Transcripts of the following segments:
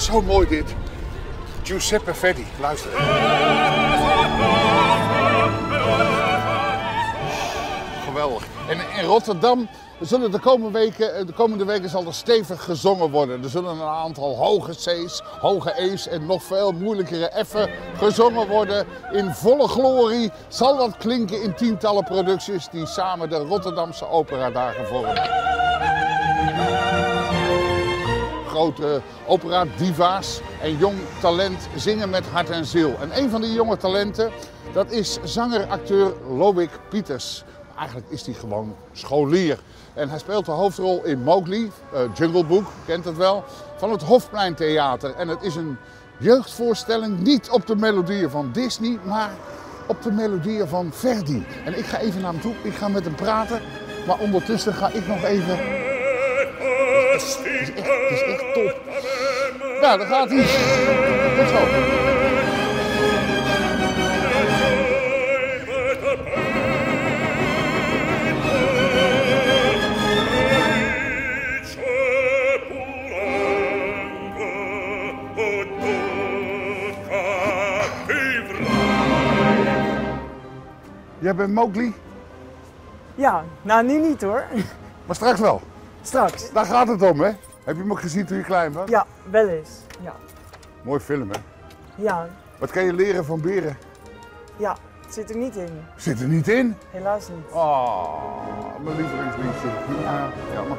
zo mooi dit. Giuseppe Verdi, luister. Geweldig. En in Rotterdam zullen de komende weken zal er stevig gezongen worden. Er zullen een aantal hoge C's, hoge E's en nog veel moeilijkere F'en gezongen worden. In volle glorie zal dat klinken in tientallen producties die samen de Rotterdamse Operadagen vormen. Grote opera-diva's en jong talent zingen met hart en ziel. En een van die jonge talenten, dat is zanger-acteur Loïc Pieters. Eigenlijk is hij gewoon scholier. En hij speelt de hoofdrol in Mowgli, Jungle Book, kent het wel, van het Hofpleintheater. En het is een jeugdvoorstelling, niet op de melodieën van Disney, maar op de melodieën van Verdi. En ik ga even naar hem toe, ik ga met hem praten, maar ondertussen ga ik nog even... Het is echt top. Nou, daar gaat hij. Goed zo. Jij bent Mowgli? Ja, nou nu niet hoor. Maar straks wel? Straks. Daar gaat het om, hè? Heb je hem ook gezien toen je klein was? Ja, wel eens. Ja. Mooi film, hè? Ja. Wat kan je leren van beren? Ja, het zit er niet in. Zit er niet in? Helaas niet. Oh, mijn lievelingsliedje. Ja, jammer.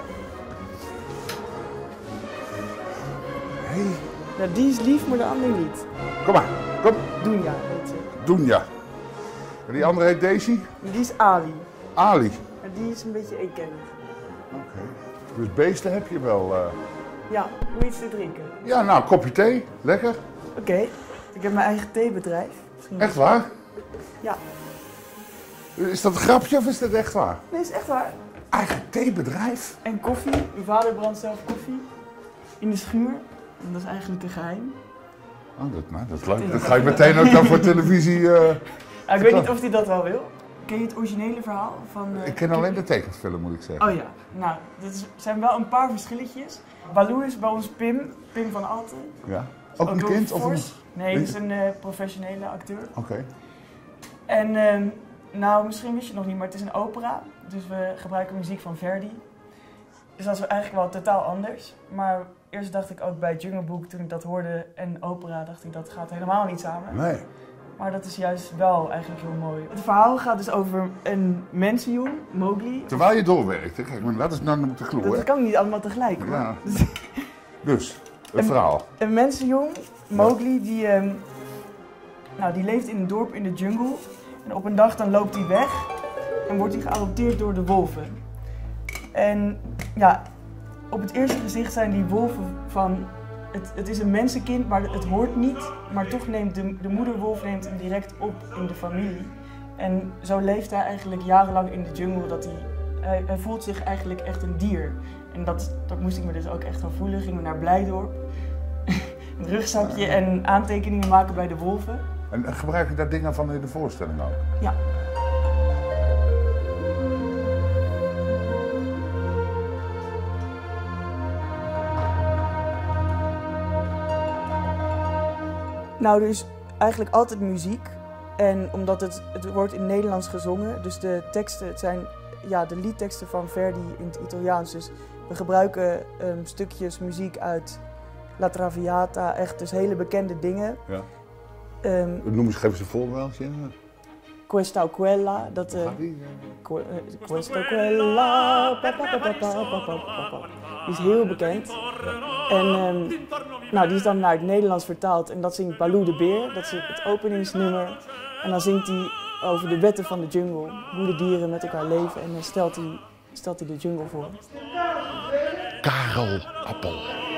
Hé. Nou, die is lief, maar de ander niet. Kom maar, kom. Dunja heet ze. Dunja. En die andere heet Daisy? Die is Ali. Ali. En die is een beetje eenkennig. Oké. Dus beesten heb je wel. Ja, hoe iets te drinken? Ja, nou, een kopje thee. Lekker. Oké. Ik heb mijn eigen theebedrijf. Misschien Echt waar? Ja. Is dat een grapje of is dat echt waar? Nee, is echt waar. Eigen theebedrijf? En koffie. Mijn vader brandt zelf koffie. In de schuur. En dat is eigenlijk een geheim. Oh, dat is leuk. Dat ga je meteen ook dan voor televisie... Ik weet niet of hij dat wel wil. Ken je het originele verhaal van... Ik ken alleen de tekenfilm, moet ik zeggen. Oh ja, nou, er zijn wel een paar verschilletjes. Baloo is bij ons Pim van Alten. Ja. Ook een kind of een... Nee, dat is een professionele acteur. Oké. En nou, misschien wist je het nog niet, maar het is een opera. Dus we gebruiken muziek van Verdi. Dus dat is eigenlijk wel totaal anders. Maar eerst dacht ik ook bij Jungle Book, toen ik dat hoorde, en opera, dacht ik dat gaat helemaal niet samen. Nee. Maar dat is juist wel eigenlijk heel mooi. Het verhaal gaat dus over een mensenjong, Mowgli. Terwijl je doorwerkt, hè? Kijk, maar dat is nou de clue, hè? Dat kan niet allemaal tegelijk, hoor. Ja. Dus, het verhaal. Een mensenjong, Mowgli, die leeft in een dorp in de jungle. En op een dag dan loopt hij weg en wordt hij geadopteerd door de wolven. En ja, op het eerste gezicht zijn die wolven van... Het is een mensenkind, maar het hoort niet. Maar toch neemt de moederwolf hem direct op in de familie. En zo leeft hij eigenlijk jarenlang in de jungle. Dat hij voelt zich eigenlijk echt een dier. En dat moest ik me dus ook echt gaan voelen. Gingen we naar Blijdorp. Een rugzakje en aantekeningen maken bij de wolven. En gebruik je daar dingen van in de voorstelling ook? Ja. Nou, er is eigenlijk altijd muziek. En omdat het wordt in Nederlands gezongen, dus de teksten, het zijn de liedteksten van Verdi in het Italiaans. Dus we gebruiken stukjes muziek uit La Traviata, echt dus hele bekende dingen. Ja. Noem eens, geef eens een voorbeeldje. Questa o quella, dat... Questa o quella... Die is heel bekend. En die is dan naar het Nederlands vertaald en dat zingt Baloo de Beer. Dat is het openingsnummer. En dan zingt hij over de wetten van de jungle. Hoe de dieren met elkaar leven en dan stelt hij de jungle voor. Karel Appel.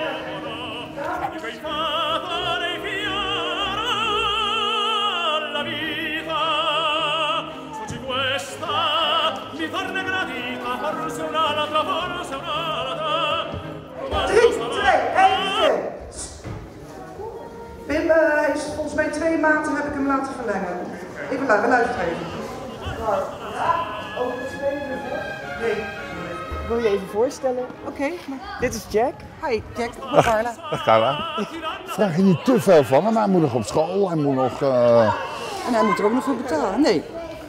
Pim, hij is volgens mij 2 maanden heb ik hem laten verlengen. Even luisteren even. Over het spelen? Nee. wil je even voorstellen. Oké. Dit is Jack. Hi, Jack. Ik ben Carla. Dag Carla. Vraag je niet te veel van hem? Hij moet nog op school, hij moet nog... En hij moet er ook nog voor betalen. Nee.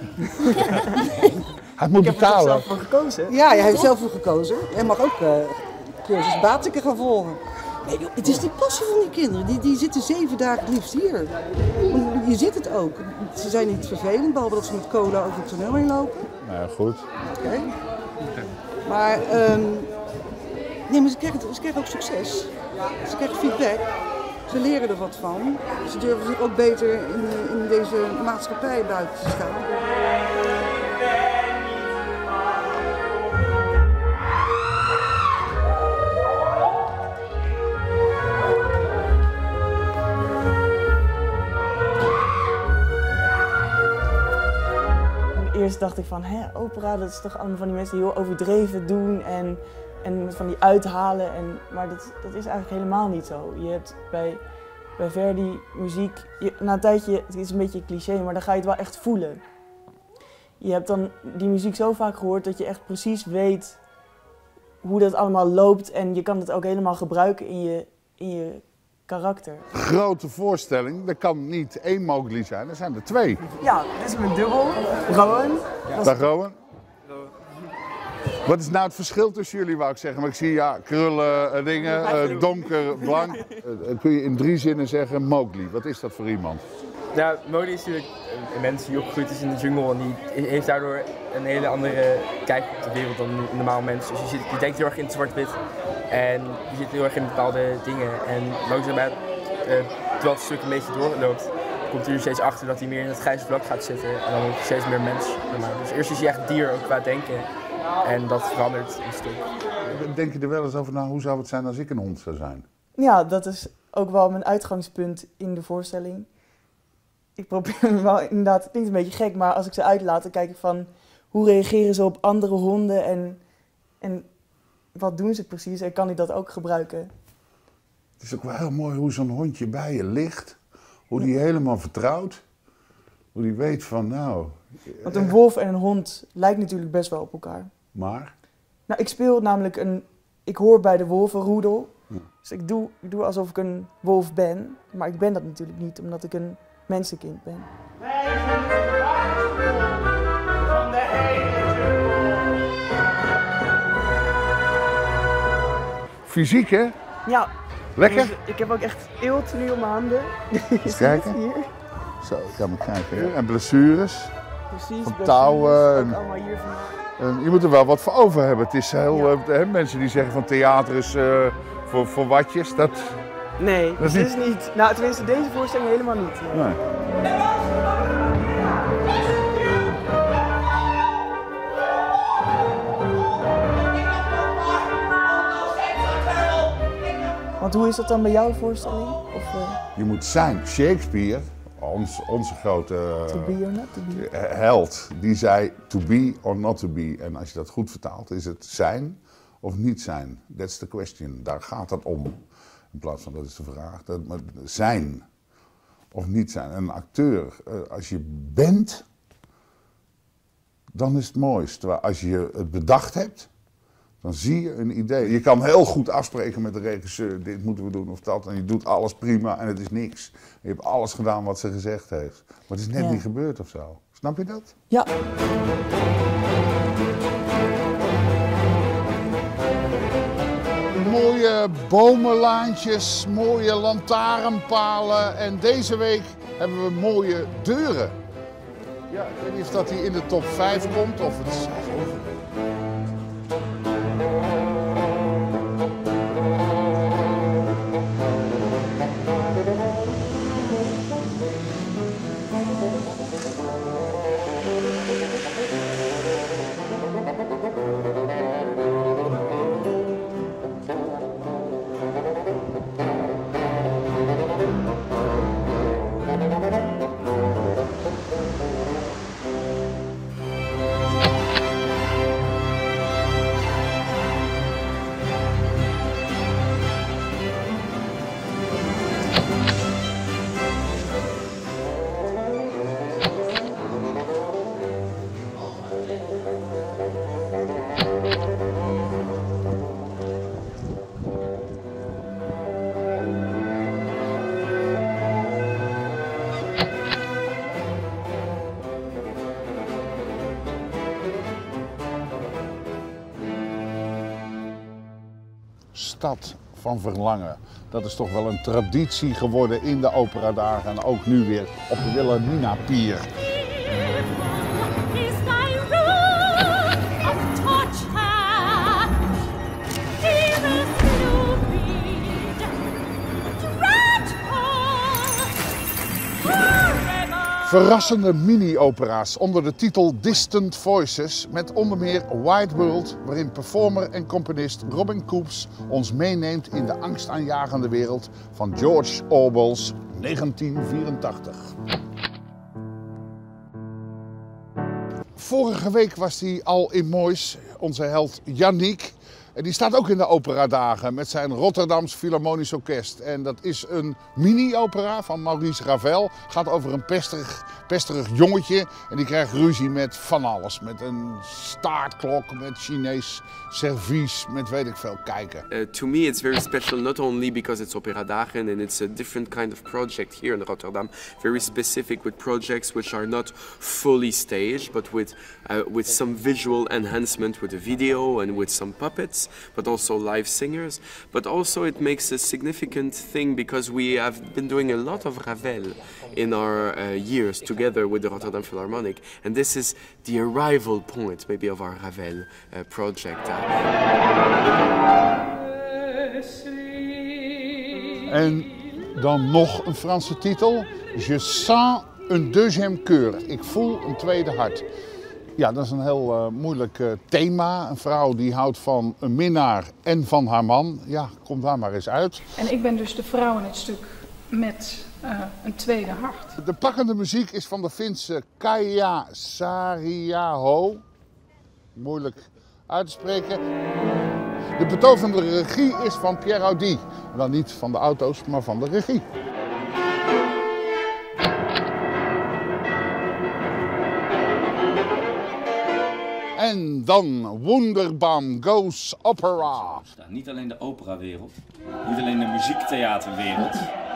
Hij moet Ik heb er betalen. zelf voor gekozen. Ja, hij heeft zelf voor gekozen. Hij mag ook cursus Batiken gaan volgen. Nee, joh, het is de passie van die kinderen. Die zitten 7 dagen het liefst hier. Je ziet het ook. Ze zijn niet vervelend, behalve dat ze met cola over het toneel heen lopen. Nou ja, goed. Oké. Maar, nee, maar ze krijgen ook succes. Ze krijgen feedback. Ze leren er wat van. Ze durven zich ook beter in deze maatschappij buiten te staan. Eerst dacht ik van, opera, dat is toch allemaal van die mensen die heel overdreven doen en van die uithalen. Maar dat is eigenlijk helemaal niet zo. Je hebt bij Verdi muziek, na een tijdje, het is een beetje een cliché, maar dan ga je het wel echt voelen. Je hebt dan die muziek zo vaak gehoord dat je echt precies weet hoe dat allemaal loopt en je kan het ook helemaal gebruiken in je karakter. Grote voorstelling, er kan niet 1 Mowgli zijn, er zijn er 2. Ja, dit is mijn dubbel, Rowan. Dag Rowan. Wat is nou het verschil tussen jullie, wou ik zeggen? Maar ik zie krullen, dingen, donker, blank. Kun je in 3 zinnen zeggen Mowgli, wat is dat voor iemand? Ja, Mowgli is natuurlijk een mens die opgegroeid is in de jungle en die heeft daardoor een hele andere kijk op de wereld dan een normaal mens. Dus je denkt heel erg in het zwart-wit en je zit heel erg in bepaalde dingen. En langzaam terwijl het stuk een beetje doorloopt, komt hij er steeds achter dat hij meer in het grijze vlak gaat zitten en dan wordt hij steeds meer mens. Dus eerst is hij echt dier, ook qua denken, en dat verandert een stuk. Denk je er wel eens over na, hoe zou het zijn als ik een hond zou zijn? Ja, dat is ook wel mijn uitgangspunt in de voorstelling. Ik probeer wel inderdaad, het klinkt een beetje gek, maar als ik ze uitlaat, dan kijk ik van hoe reageren ze op andere honden en wat doen ze precies en kan ik dat ook gebruiken. Het is ook wel heel mooi hoe zo'n hondje bij je ligt, hoe die helemaal vertrouwt, hoe die weet van nou... Want een wolf en een hond lijkt natuurlijk best wel op elkaar. Maar? Nou, ik speel namelijk ik hoor bij de wolvenroedel, dus ik doe alsof ik een wolf ben, maar ik ben dat natuurlijk niet, omdat ik een mensenkind ben. Wij zijn de waardevol van de hele jungle. Fysiek, hè? Ja. Lekker? Dus ik heb ook echt eelt nu op mijn handen. Eens kijken. Hier. Zo, ik kan maar kijken. Hè? En blessures. Precies, Van blessures, touwen ook en- allemaal hier van. En je moet er wel wat voor over hebben. Het is heel... Ja. mensen die zeggen van theater is voor watjes, dat... Nee, Dat is dat is niet. Nou, tenminste, deze voorstelling helemaal niet. Nee. Nee. Want hoe is dat dan bij jouw voorstelling? Of Je moet zijn. Shakespeare, onze grote to be or not to be? held, die zei to be or not to be. En als je dat goed vertaalt, is het zijn of niet zijn. That's the question. Daar gaat het om. In plaats van dat is de vraag. Maar zijn of niet zijn. En een acteur, als je bent, dan is het mooist. Terwijl als je het bedacht hebt, dan zie je een idee. Je kan heel goed afspreken met de regisseur, dit moeten we doen of dat. En je doet alles prima en het is niks. Je hebt alles gedaan wat ze gezegd heeft. Maar het is net Ja. niet gebeurd of zo. Snap je dat? Ja. Mooie bomenlaantjes, mooie lantaarnpalen en deze week hebben we mooie deuren. Ja, ik weet niet of dat die in de top 5 komt of het... stad van verlangen. Dat is toch wel een traditie geworden in de operadagen en ook nu weer op de Wilhelmina-pier. Verrassende mini-opera's onder de titel Distant Voices met onder meer Wide World, waarin performer en componist Robin Coops ons meeneemt in de angstaanjagende wereld van George Orwell's 1984. Vorige week was hij al in Moois, onze held Yannick. En die staat ook in de operadagen met zijn Rotterdams Philharmonisch Orkest. En dat is een mini-opera van Maurice Ravel. Gaat over een pesterig jongetje. En die krijgt ruzie met van alles. Met een staartklok, met Chinees servies, met weet ik veel kijken. To me it's very special, not only because it's operadagen and it's a different kind of project here in Rotterdam. Very specific with projects which are not fully staged, but with some visual enhancement with a video and with some puppets. But also live singers. But also it makes a significant thing because we have been doing a lot of Ravel in our years together with the Rotterdam Philharmonic. And this is the arrival point maybe of our Ravel project. En dan nog een Franse titel. Je sens un deuxième cœur. Ik voel een tweede hart. Ja, dat is een heel moeilijk thema. Een vrouw die houdt van een minnaar en van haar man. Ja, kom daar maar eens uit. En ik ben dus de vrouw in het stuk met een tweede hart. De pakkende muziek is van de Finse Kaija Saariaho. Moeilijk uit te spreken. De betovende regie is van Pierre Audi. Dan niet van de auto's, maar van de regie. En dan Wunderbaum Goes Opera. Niet alleen de operawereld, niet alleen de muziektheaterwereld.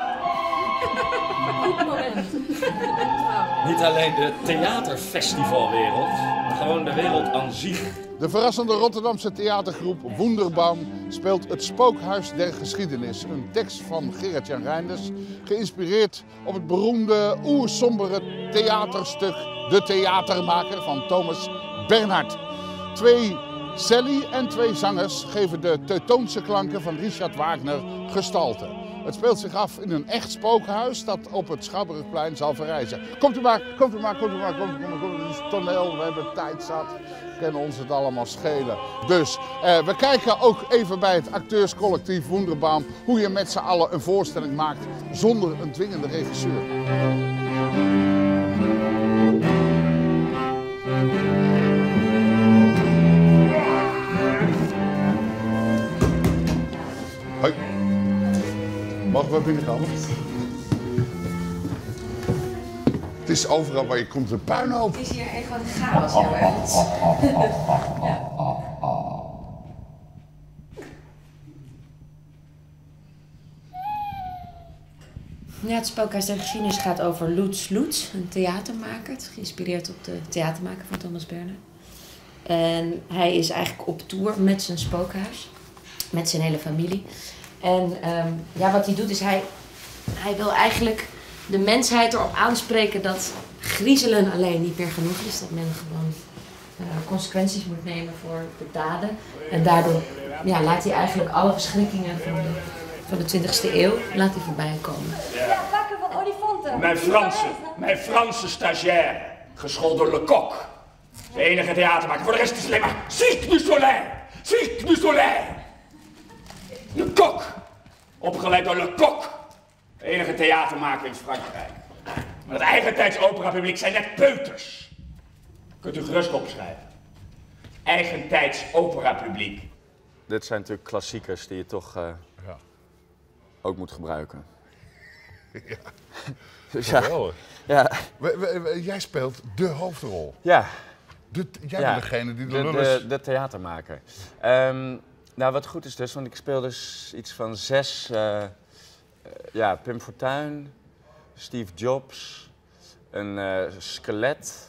Niet alleen de theaterfestivalwereld, maar gewoon de wereld aan zich. De verrassende Rotterdamse theatergroep Wunderbaum speelt Het Spookhuis der Geschiedenis. Een tekst van Gerrit-Jan Reinders, geïnspireerd op het beroemde oersombere theaterstuk De Theatermaker van Thomas Bernhard. 2 celli en 2 zangers geven de Teutoonse klanken van Richard Wagner gestalte. Het speelt zich af in een echt spookhuis dat op het Schouwburgplein zal verrijzen. Komt u maar. Dit is het toneel, we hebben tijd zat. Kunnen ons het allemaal schelen. Dus we kijken ook even bij het acteurscollectief Wunderbaum hoe je met z'n allen een voorstelling maakt zonder een dwingende regisseur. Hoi. Mogen we binnenkomen? Het is overal waar je komt een puinhoop. Het is hier echt wat chaos, jongens. Ja, het Spookhuis der Geschiedenis gaat over Lutz Lutz, een theatermaker. Het is geïnspireerd op de theatermaker van Thomas Bernhard. En hij is eigenlijk op tour met zijn spookhuis, met zijn hele familie. En ja, wat hij doet is hij wil eigenlijk de mensheid erop aanspreken dat griezelen alleen niet meer genoeg is. Dat men gewoon consequenties moet nemen voor de daden. En daardoor ja, laat hij eigenlijk alle verschrikkingen van de 20e eeuw laat hij voorbij komen. Ja, bakken van olifanten. Mijn Franse stagiaire, geschoold door Lecoq. De enige theatermaker, voor de rest is het alleen maar Cirque du Soleil. Lecoq, opgeleid door Lecoq. De enige theatermaker in Frankrijk. Maar het eigentijds operapubliek zijn net peuters. Kunt u gerust opschrijven. Eigentijds operapubliek. Dit zijn natuurlijk klassiekers die je toch ook moet gebruiken. Ja. Dus ja. Jij speelt de hoofdrol. Ja. Jij bent degene die de theatermaker. Nou, wat goed is dus, want ik speel dus iets van 6... Pim Fortuyn, Steve Jobs, een skelet,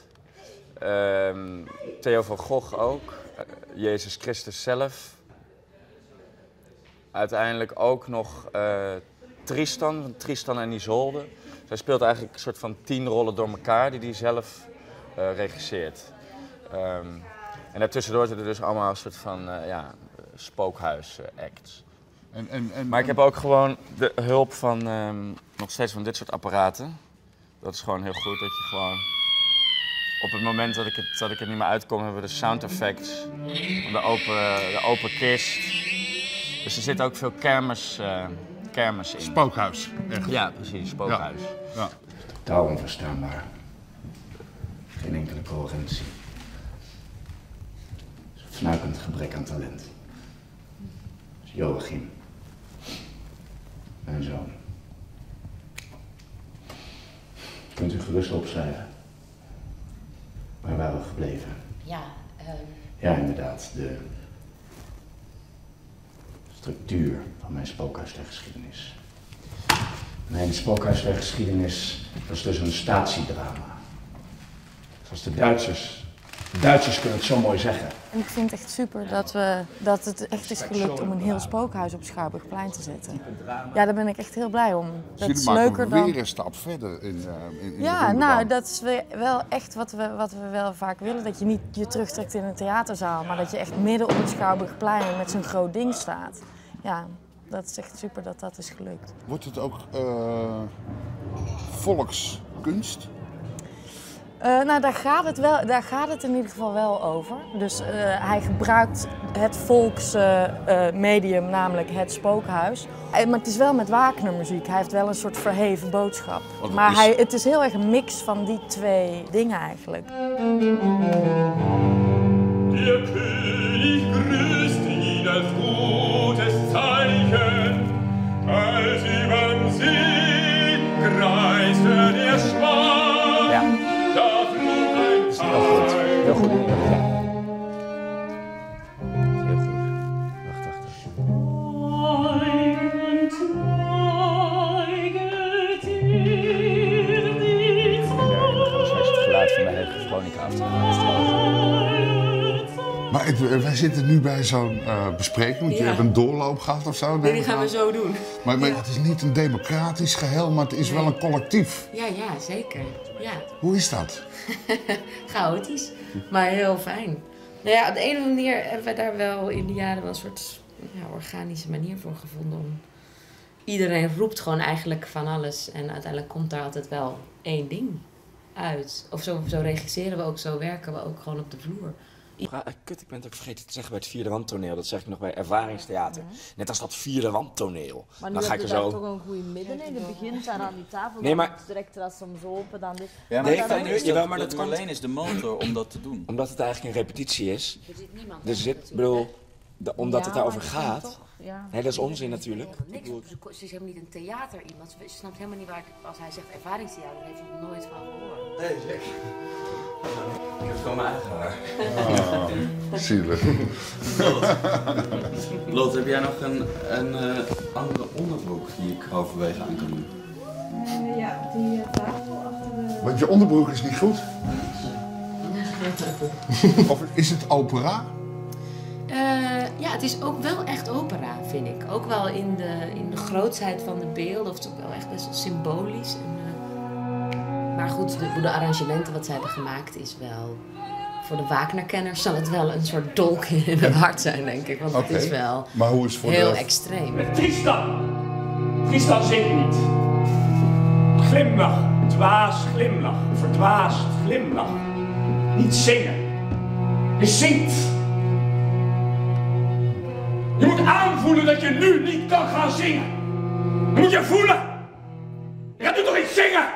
Theo van Gogh ook, Jezus Christus zelf, uiteindelijk ook nog Tristan en Isolde. Zij speelt eigenlijk een soort van 10 rollen door elkaar die hij zelf regisseert. En daartussendoor zitten dus allemaal een soort van spookhuis-acts. Maar ik heb ook gewoon de hulp van nog steeds van dit soort apparaten. Dat is gewoon heel goed dat je gewoon... Op het moment dat ik er niet meer uitkom, hebben we de sound effects. De open kist. Dus er zit ook veel kermis in. Spookhuis, echt. Ja, precies, spookhuis. Ja. Totaal onverstaanbaar. Geen enkele coherentie. Een fnuikend gebrek aan talent. Dus Joachim. Mijn zoon. Kunt u gerust opschrijven. Waar waren we gebleven? Ja, Ja, inderdaad. De structuur van mijn spookhuis der geschiedenis. Mijn spookhuis der geschiedenis was dus een statiedrama. Zoals de Duitsers kunnen het zo mooi zeggen. En ik vind het echt super dat het echt is gelukt om een heel spookhuis op Schouwburgplein te zetten. Ja, daar ben ik echt heel blij om. Dat Jullie is maken leuker dan... weer een stap verder in Ja, de nou, dat is wel echt wat we wel vaak willen. Dat je niet je terugtrekt in een theaterzaal, maar dat je echt midden op het Schouwburgplein met zo'n groot ding staat. Ja, dat is echt super dat dat is gelukt. Wordt het ook volkskunst? Nou, daar gaat het in ieder geval wel over. Dus hij gebruikt het volksmedium, namelijk het spookhuis. Maar het is wel met Wagner-muziek. Hij heeft wel een soort verheven boodschap. Maar het is heel erg een mix van die twee dingen eigenlijk. Der König grüßte ihn als gutes Zeichen, als überm See kreiste der Schwan. Ja. Da flog ein Pfeil. Heel goed. Maar wij zitten nu bij zo'n bespreking, want je hebt een doorloop gehad of zo. Nee, die gaan we zo doen. Maar het is niet een democratisch geheel, maar het is wel een collectief. Ja, zeker. Ja. Hoe is dat? Chaotisch, maar heel fijn. Nou ja, op de een of andere manier hebben we daar wel in de jaren wel een soort organische manier voor gevonden. Iedereen roept gewoon eigenlijk van alles en uiteindelijk komt daar altijd wel één ding uit. Of zo regisseren we ook, zo werken we ook gewoon op de vloer. Kut, ik ben het ook vergeten te zeggen bij het vierde wandtoneel. Dat zeg ik nog bij ervaringstheater. Net als dat vierde wandtoneel. Maar nu dan ga heb ik je er daar zo... toch een goede midden in. Je begint daar aan die tafel, Nee, maar... dan direct ras soms open, dan dit. Ja, maar Jawel, maar dat Marleen is de motor om dat te doen. Omdat het eigenlijk een repetitie is. Er zit niemand Omdat het daarover maar gaat. toch, ja. Nee, dat is onzin natuurlijk. Niks. Ze is helemaal niet een theater iemand. Ze snapt helemaal niet waar als hij zegt ervaringstheater, daar heeft ze nog nooit van gehoord. Nee, zeker. Ik heb gewoon mijn eigen haar. Zielig. Lot, heb jij nog een andere onderbroek die ik halverwege aan kan doen? Ja, die tafel achter de... Want je onderbroek is niet goed. Of is het opera? Ja, het is ook wel echt opera, vind ik. Ook wel in de grootsheid van de beelden. Of het is ook wel echt best wel symbolisch. Maar goed, de arrangementen wat ze hebben gemaakt is wel... Voor de Wagner-kenners zal het wel een soort dolk in het hart zijn, denk ik. Want het is wel maar hoe is het voor heel extreem. Met Tristan. Tristan zingt niet. Glimlach, dwaas glimlach, verdwaasd glimlach. Niet zingen. Je zingt. Je moet aanvoelen dat je nu niet kan gaan zingen. Je moet je voelen. Je gaat nu toch niet zingen?